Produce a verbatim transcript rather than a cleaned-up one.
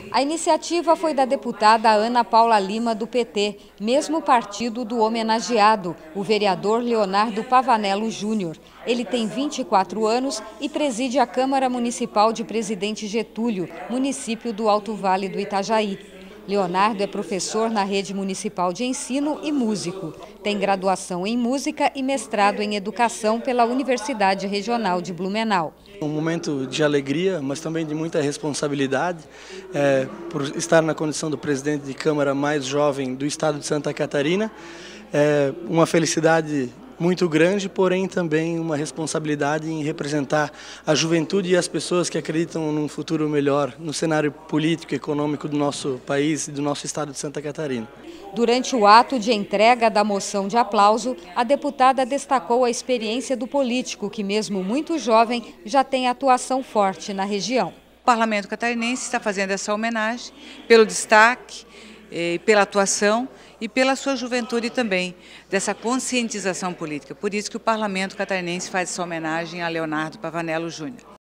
A iniciativa foi da deputada Ana Paula Lima, do P T, mesmo partido do homenageado, o vereador Leonardo Pavanello Júnior. Ele tem vinte e quatro anos e preside a Câmara Municipal de Presidente Getúlio, município do Alto Vale do Itajaí. Leonardo é professor na Rede Municipal de Ensino e músico. Tem graduação em música e mestrado em educação pela Universidade Regional de Blumenau. Um momento de alegria, mas também de muita responsabilidade, é, por estar na condição do presidente de Câmara mais jovem do estado de Santa Catarina. É uma felicidade muito grande, porém também uma responsabilidade em representar a juventude e as pessoas que acreditam num futuro melhor no cenário político e econômico do nosso país e do nosso estado de Santa Catarina. Durante o ato de entrega da moção de aplauso, a deputada destacou a experiência do político, que mesmo muito jovem, já tem atuação forte na região. O Parlamento Catarinense está fazendo essa homenagem pelo destaque, eh, pela atuação e pela sua juventude também, dessa conscientização política. Por isso que o Parlamento Catarinense faz essa homenagem a Leonardo Pavanello Júnior